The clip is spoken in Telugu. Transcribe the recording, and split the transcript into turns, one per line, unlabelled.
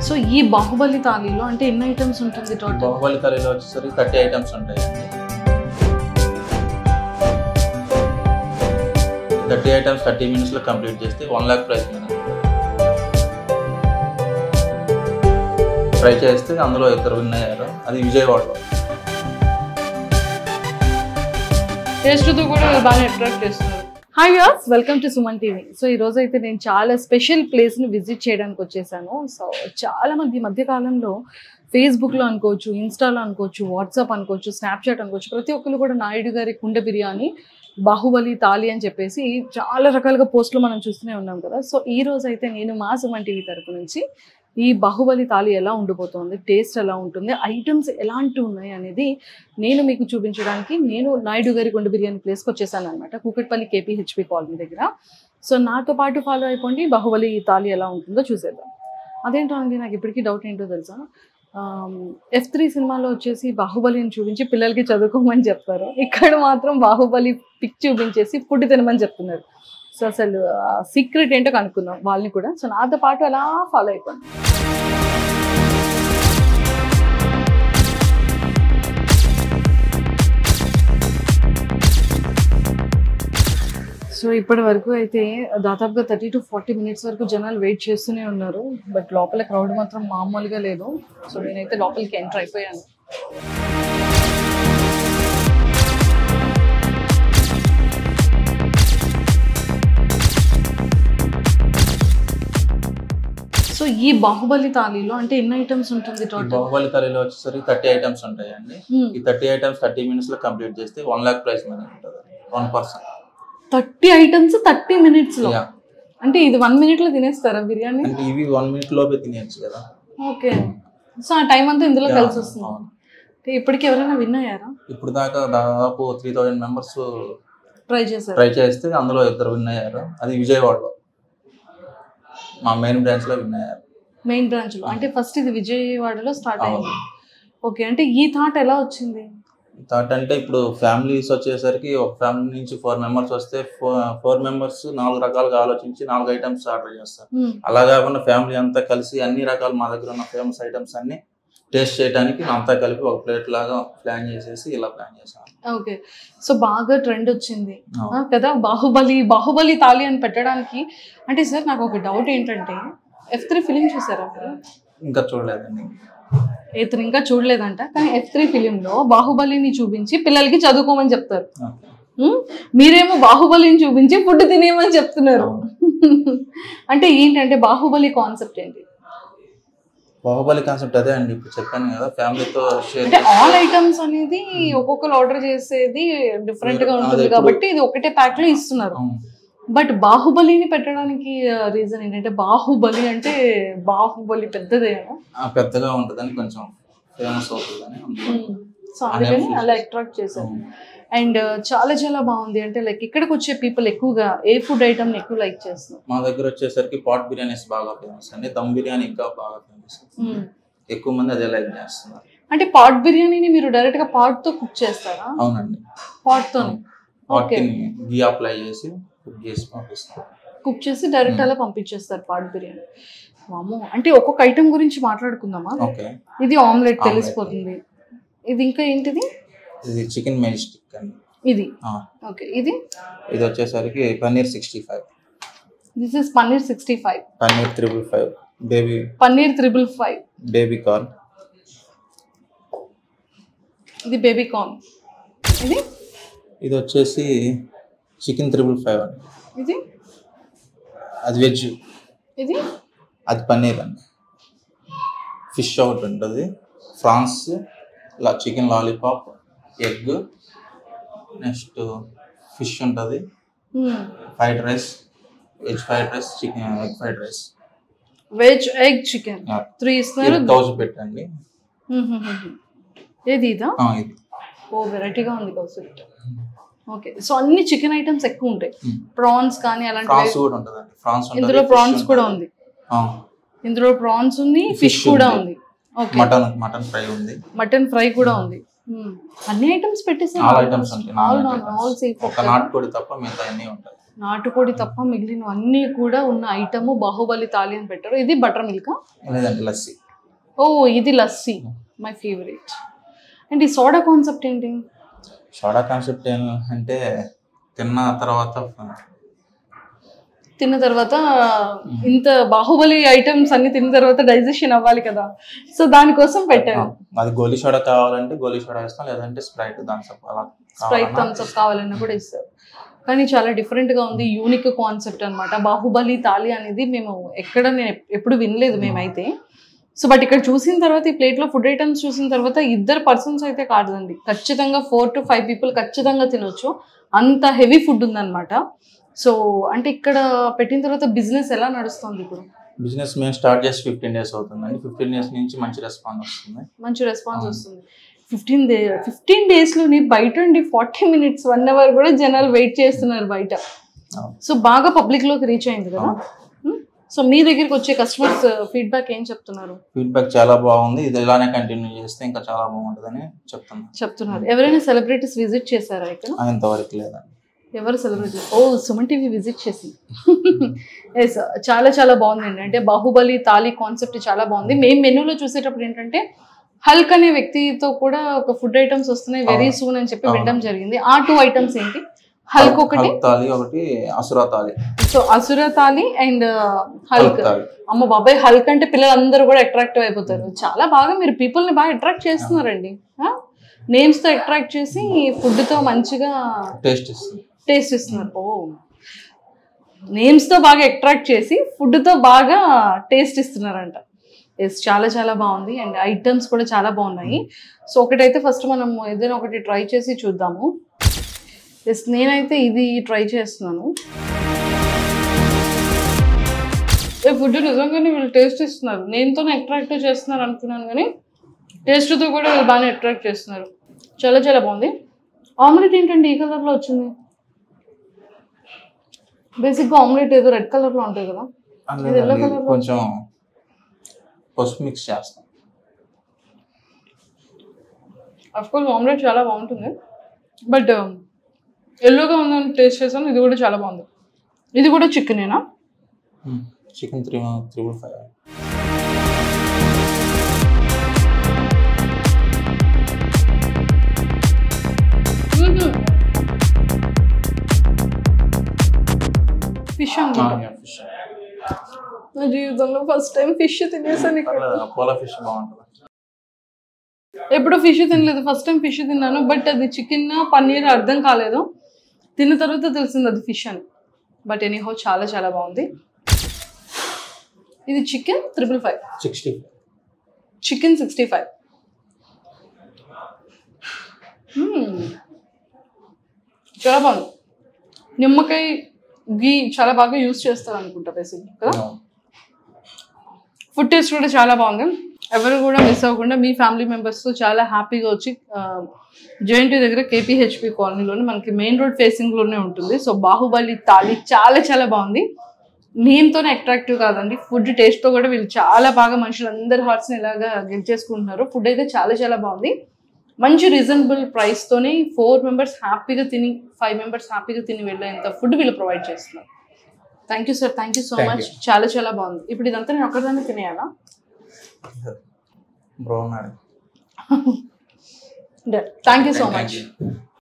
సో ఈ బాహుబలి థాలీలో అంటే ఎన్ని ఐటమ్స్ ఉంటుంది టోటల్?
బాహుబలి థాలీలో వచ్చేసరికి 30 ఐటమ్స్ ఉంటాయండి. 30 ఐటమ్స్ 30 మినిట్స్లో కంప్లీట్ చేస్తే 1 lakh ప్రైస్ మీద ట్రై చేస్తే అందులో ఇద్దరు విన్ అయ్యారు. అది విజయవాడలో.
టేస్ట్తో కూడా బాగా అట్రాక్ట్ చేస్తున్నారు. Hi viewers, welcome to Suman TV. So ఈ రోజు అయితే నేను చాలా స్పెషల్ ప్లేస్ని విజిట్ చేయడానికి వచ్చేసాను. సో చాలా మంది మధ్య కాలంలో ఫేస్బుక్లో అనుకోవచ్చు, ఇన్స్టాలో అనుకోవచ్చు, వాట్సాప్ అనుకోవచ్చు, స్నాప్చాట్ అనుకోవచ్చు, ప్రతి ఒక్కరు కూడా నాయుడు గారి కుండ బిర్యానీ, బాహుబలి థాలి అని చెప్పేసి చాలా రకాలుగా పోస్టులు మనం చూస్తూనే ఉన్నాం కదా. సో ఈ రోజు అయితే నేను మా సుమన్ టీవీ తరపు నుంచి ఈ బాహుబలి థాలి ఎలా ఉండిపోతుంది, టేస్ట్ ఎలా ఉంటుంది, ఐటమ్స్ ఎలాంటివి ఉన్నాయి అనేది నేను మీకు చూపించడానికి నేను నాయుడు గారి కుండ బిర్యానీ ప్లేస్కి వచ్చేసాను అనమాట, కూకట్పల్లి KPHP కాలనీ దగ్గర. సో నాతో పాటు ఫాలో అయిపోండి, బాహుబలి థాలి ఎలా ఉంటుందో చూసేద్దాం. అదేంటో అండి, నాకు ఇప్పటికీ డౌట్ ఏంటో తెలుసా, F3 సినిమాలో వచ్చేసి బాహుబలిని చూపించి పిల్లలకి చదువుకోమని చెప్తారు, ఇక్కడ మాత్రం బాహుబలి పిక్ చూపించేసి ఫుడ్ తినమని చెప్తున్నారు. సో అసలు సీక్రెట్ ఏంటో కనుక్కుందాం వాళ్ళని కూడా. సో నాతో పాటు అలా ఫాలో అయిపోండి. సో ఇప్పటి వరకు అయితే దాదాపుగా 30 to 40 minutes వరకు జనాలు వెయిట్ చేస్తూనే ఉన్నారు. బట్ లోపల క్రౌడ్ మాత్రం మామూలుగా లేదు. సో నేనైతే లోపలికి ఎంటర్ అయిపోయాను. సో ఈ బాహుబలి థాలీలో అంటే ఎన్ని ఐటమ్స్ ఉంటుంది టోటల్?
బాహుబలి థాలీలో వచ్చేసరికి 30 ఐటమ్స్ ఉంటాయండి. ఈ 30 ఐటమ్స్ 30 మినిట్స్లో కంప్లీట్ చేస్తే 1 lakh ప్రైస్ మనీ ఉంటుంది. 1 person
30 ఐటమ్స్ 30 minutes లో. అంటే ఇది 1 minute లో తినేస్తారా బిర్యానీ?
అంటే ఇవి 1 minute లోపే తినేయచ్చు కదా.
ఓకే. సో ఆ టైం అంతా ఇందులో కలిసి వస్తుంది. ఇప్పటికి ఎవరైనా విన్ అయ్యారా?
ఇప్పుడు దాకా దాదాపు 3000 members
ట్రై
చేస్తే అందులో ఇద్దరు విన్ అయ్యారు. అది విజయవాడలో మా మెయిన్ బ్రాంచ్ లో విన్ అయ్యారు.
మెయిన్ బ్రాంచ్ లో అంటే ఫస్ట్ ఇది విజయవాడలో స్టార్ట్ అయింది. ఓకే. అంటే ఈ థాట్ ఎలా వచ్చింది?
థాట్ అంటే ఇప్పుడు ఫ్యామిలీస్ వచ్చేసరికి ఒక ఫ్యామిలీ నుంచి 4 members వస్తే 4 members 4 రకాలుగా ఆలోచించి 4 ఐటమ్స్ ఆర్డర్ చేస్తారు. అలా కాకుండా ఫ్యామిలీ అంతా కలిసి అన్ని రకాలు మా దగ్గర ఉన్న ఫేమస్ ఐటమ్స్ అన్ని టేస్ట్ చేయడానికి అంతా కలిపి ఒక ప్లేట్ లాగా ప్లాన్ చేసేసి ఇలా ప్లాన్ చేసాం. ఓకే.
సో బాగా ట్రెండ్ వచ్చింది కదా బాహుబలి థాలి అని పెట్టడానికి. అంటే సార్ నాకు ఒక డౌట్ ఏంటంటే, F3 ఫిలిం చూసారా?
ఇంకా చూడలేదండి.
ఇతను ఇంకా చూడలేదంట. కానీ F3 ఫిలింలో బాహుబలిని చూపించి పిల్లలకి చదువుకోమని చెప్తారు, మీరేమో బాహుబలిని చూపించి ఫుడ్ తినేయమని చెప్తున్నారు. అంటే ఏంటంటే బాహుబలి కాన్సెప్ట్ ఏంటి?
బాహుబలి కాన్సెప్ట్ అదే అండి, ఇప్పుడు చెప్పాను కదా, ఫ్యామిలీతో షేర్.
అంటే ఆల్ ఐటమ్స్ అనేది ఒక్కొక్కరు ఆర్డర్ చేసేది డిఫరెంట్ గా ఉంటుంది కాబట్టి ఇది ఒకటే ప్యాక్ లో ఇస్తున్నారు. బట్ బాహుబలిని పెట్టడానికి రీజన్ ఏంటంటే, బాహుబలి అంటే బాహుబలి పెద్దగా ఉంటుందని కొంచెం ఫేమస్ అవుతుందని, సో అందుకని అలా అట్రాక్ట్ చేశారు. అండ్ చాలా చాలా బాగుంది. అంటే లైక్ ఇక్కడికి వచ్చే పీపుల్ ఎక్కువగా ఏ ఫుడ్ ఐటమ్ ఎక్కువ లైక్ చేస్తున్నారు?
మా దగ్గర వచ్చేసరికి పాట్ బిర్యానీస్ బాగా ఫేమస్ అండి. దమ్ బిర్యానీ ఇంకా బాగా ఫేమస్, ఎక్కువ మంది అదే లైక్ చేస్తున్నారు.
అంటే పాట్ బిర్యానీని మీరు డైరెక్ట్ గా పాట్ తో కుక్ చేస్తారా?
అవునండి,
పాట్ తో
ఘీ అప్లై చేసి
కుక్ చేసి డైరెక్ట్ అలా పంపించేస్తారు పాట్ బిర్యానీ. వామ్మో. అంటే ఒక్కొక్క ఐటమ్ గురించి మాట్లాడుకుందామా? ఇది ఆమ్లెట్ తెలిసిపోతుంది. ఇది ఇంకా ఏంటిది?
ఇది చికెన్ మెజిస్టిక్ అండి.
ఇది ఓకే. ఇది
వచ్చేసరికి paneer 65.
This is paneer 65.
Paneer 555 baby.
Paneer 555
baby corn.
ఇది బేబీ కార్న్.
ఇది వచ్చేసి చికెన్ 555 అండి.
ఇది
అది వెజ్. అది పన్నీర్ అండి. ఫిష్ ఒకటి ఉంటుంది, prawns chicken lollipop, egg, next fish ఉంటుంది, fried rice, veg fried rice, chicken egg fried rice,
veg egg chicken 3 ఇస్తున్నారు.
1000 పెట్టండి.
ఇది ఓ వెరైటీగా ఉంది కౌసల్ట్. ఓకే. సో అన్ని చికెన్ ఐటమ్స్ ఎక్కువ ఉంటాయి. ప్రాన్స్ కానీ అలాంటివి
కూడా ఉంటుందండి.
ఇందులో ప్రాన్స్ కూడా ఉంది. ఇందులో ప్రాన్స్ ఉంది, ఫిష్ కూడా ఉంది.
మటన్ ఫ్రై ఉంది,
మటన్ ఫ్రై కూడా ఉంది. అన్ని ఐటమ్స్ పెట్టేసి
ఆల్ ఐటమ్స్ ఉంటాయి. ఒక నాటుకోడి తప్ప మిగతా అన్ని ఉంటాయి.
నాటుకోడి తప్ప మిగిలిన అన్నీ కూడా ఉన్న ఐటమ్ బాహుబలి థాలి అని పెట్టారు. ఇది బటర్ మిల్క్
లేదండి లస్సీ.
ఓ ఇది లస్సీ మై ఫేవరెట్. అండ్ ఈ సోడా కాన్సెప్ట్ ఏంటి?
సోడా కాన్సెప్ట్ అంటే తిన్న తర్వాత
ఇంత బాహుబలి ఐటమ్స్ అన్ని తిన్న తర్వాత డైజెషన్ అవ్వాలి కదా, సో దానికోసం పెట్టారు.
అది గోలీ సోడా కావాలంటే గోలీ సోడా ఇస్తాం, లేదంటే స్ప్రైట్ థమ్స్అప్
కావాలన్నా కూడా ఇస్తారు. కానీ చాలా డిఫరెంట్గా ఉంది, యూనిక్ కాన్సెప్ట్ అనమాట. బాహుబలి థాలి అనేది నేను ఎప్పుడు వినలేదు మేమైతే. సో బట్ ఇక్కడ చూసిన తర్వాత ఈ ప్లేట్లో ఫుడ్ ఐటమ్స్ చూసిన తర్వాత 2 పర్సన్స్ అయితే కాదండి, ఖచ్చితంగా 4 to 5 people ఖచ్చితంగా తినొచ్చు, అంత హెవీ ఫుడ్ ఉందన్నమాట. సో అంటే ఇక్కడ పెట్టిన తర్వాత బిజినెస్ ఎలా నడుస్తుంది? ఇప్పుడు
బిజినెస్ మేము స్టార్ట్ చేసి 15 days అవుతుందండి. 15 days నుంచి మంచి రెస్పాన్స్ వస్తుంది. 15 daysలోని బయట ఉండి 40 minutes 1 hour కూడా జనాలు వెయిట్ చేస్తున్నారు బయట. సో బాగా పబ్లిక్లోకి రీచ్ అయింది కదా. సో మీ దగ్గరికి వచ్చే కస్టమర్స్ ఫీడ్బ్యాక్ ఏం చెప్తున్నారు? ఫీడ్బ్యాక్ చాలా బాగుంది, ఇది ఇలానే కంటిన్యూ చేస్తే ఇంకా చాలా బాగుంటుందని చెప్తున్నారు.
ఎవరైనా సెలబ్రిటీస్ విజిట్ చేశారా ఇక్కడ?
ఇంతవరకు లేదండి.
ఎవరు సెలబ్రిటీ? ఓ సుమన్ టీవీ విజిట్ చేసింది. ఎస్ చాలా చాలా బాగుందండి. అంటే బాహుబలి థాలి కాన్సెప్ట్ చాలా బాగుంది. మేము మెనూలో చూసేటప్పుడు ఏంటంటే హల్క్ అనే వ్యక్తితో కూడా ఒక ఫుడ్ ఐటమ్స్ వస్తున్నాయి వెరీ సూన్ అని చెప్పి వినడం జరిగింది. ఆ 2 items ఏంటి? హల్క్ ఒకటి
Asura thali.
So Asura thali and Hulk. అమ్మ బాబాయ్, హల్క్ అంటే పిల్లలందరూ కూడా అట్రాక్టివ్ అయిపోతారు. చాలా బాగా మీరు పీపుల్ని బాగా అట్రాక్ట్ చేస్తున్నారండి. నేమ్స్ తో అట్రాక్ట్ చేసి ఫుడ్ తో మంచిగా టేస్ట్ ఇస్తున్నారు. ఓ నేమ్స్ తో బాగా అట్రాక్ట్ చేసి ఫుడ్ తో బాగా టేస్ట్ ఇస్తున్నారంట. ఎస్ చాలా చాలా బాగుంది అండ్ ఐటమ్స్ కూడా చాలా బాగున్నాయి. సో ఒకటైతే ఫస్ట్ మనం ఏదైనా ఒకటి ట్రై చేసి చూద్దాము. ఎస్ నేనైతే ఇది ట్రై చేస్తున్నాను. ఫుడ్ నిజంగానే వీళ్ళు టేస్ట్ ఇస్తున్నారు, నేనుతోనే అట్రాక్టివ్ చేస్తున్నారు అనుకున్నాను కానీ టేస్ట్తో కూడా వీళ్ళు బాగానే అట్రాక్ట్ చేస్తున్నారు. చాలా చాలా బాగుంది. ఆమ్లెట్ ఏంటండి ఈ కలర్లో వచ్చింది? బేసిక్గా ఆమ్లెట్ ఏదో రెడ్ కలర్లో ఉంటాయి కదా, ఎల్లో కలర్
కొంచెం పసుపు మిక్స్ చేస్తాం.
అఫ్కోర్స్ ఆమ్లెట్ చాలా బాగుంటుంది, బట్ ఎల్లోగా ఉందని టేస్ట్ చేశాను. ఇది కూడా చాలా బాగుంది. ఇది కూడా చికెనేనా?
చికెన్ 355.
ఫిష్ అనుకుంటా. నా జీవితంలో ఫస్ట్ టైం ఫిష్ తినేసాను ఇక్కడ.
ఫిష్ బాగుంటుంది.
ఎప్పుడు ఫిష్ తినలేదు, ఫస్ట్ టైం ఫిష్ తిన్నాను. బట్ అది చికెన్ పన్నీర్ అర్థం కాలేదు, తిన్న తర్వాత తెలిసింది అది ఫిష్ అని. బట్ ఎనీహో చాలా చాలా బాగుంది. ఇది చికెన్ 355, చికెన్ 65. చాలా బాగుంది. నిమ్మకాయ గీ చాలా బాగా యూజ్ చేస్తారు అనుకుంటా బేసిక్ కదా. ఫుడ్ టేస్ట్ కూడా చాలా బాగుంది. ఎవరు కూడా మిస్ అవ్వకుండా మీ ఫ్యామిలీ మెంబర్స్తో చాలా హ్యాపీగా వచ్చి జేఎన్టీ దగ్గర కేపీహెచ్పి కాలనీలోనే మనకి మెయిన్ రోడ్ ఫేసింగ్లోనే ఉంటుంది. సో బాహుబలి థాలి చాలా చాలా బాగుంది. నేమ్తోనే అట్రాక్టివ్ కాదండి, ఫుడ్ టేస్ట్తో కూడా వీళ్ళు చాలా బాగా మనుషులందరి హార్ట్స్ని ఇలాగా గెలిచేసుకుంటున్నారు. ఫుడ్ అయితే చాలా చాలా బాగుంది. మంచి రీజనబుల్ ప్రైస్తోనే 4 members హ్యాపీగా తిని 5 members హ్యాపీగా తిని వెళ్ళేంత ఫుడ్ వీళ్ళు ప్రొవైడ్ చేస్తున్నారు. Thank you sir, thank you so much. చాలా చాలా బాగుంది. ఇప్పుడు ఇదంతా నేను ఒక్కదాన్ని తినేయాలా? Thank you so much.